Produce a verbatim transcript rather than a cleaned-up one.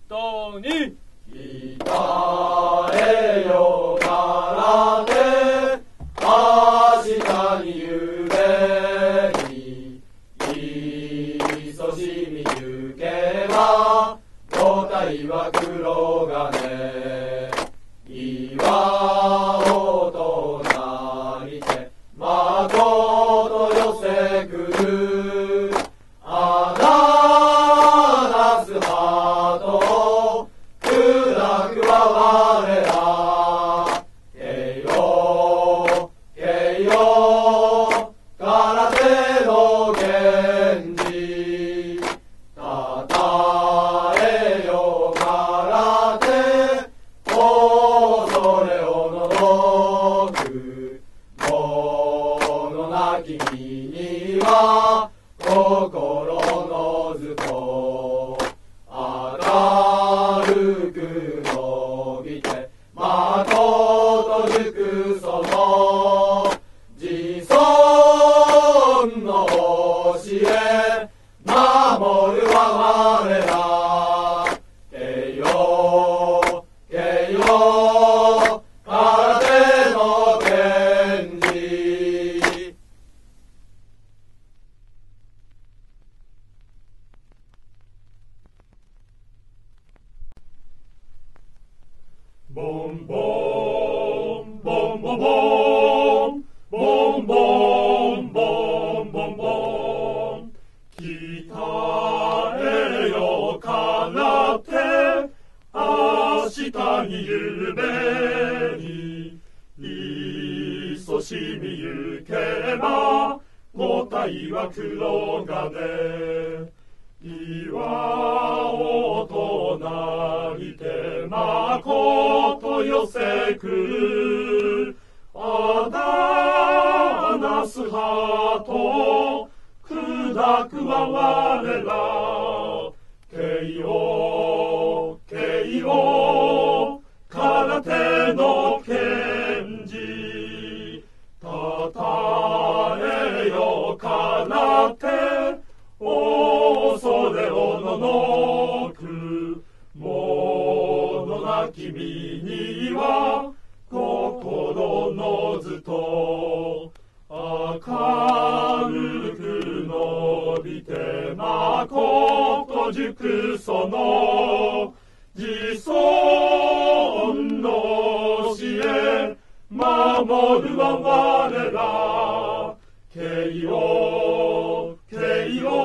とに鍛えよからて明日にゆべに勤しみゆけば五体は黒金岩をとなりてまこと寄せくるあだなすはと苦楽は我ら慶応慶応空手の源氏たたえよ空手恐れおののくものなき身には心のずと明るく伸びてまこと熟その自尊の教え守るは我ら慶応慶応空手の源氏ボンボンボンボンボンボンボンボンボンボン鍛えよ空手明日にゆべに勤しみゆけば五体は黒金岩をとなりてまこと寄せくるあだなすはと砕くは我ら慶応慶応空手の源氏たたえよ空手恐れおののくものなき身には心のずと明るく伸びてまこと熟その自尊の教え守るは我ら慶応慶応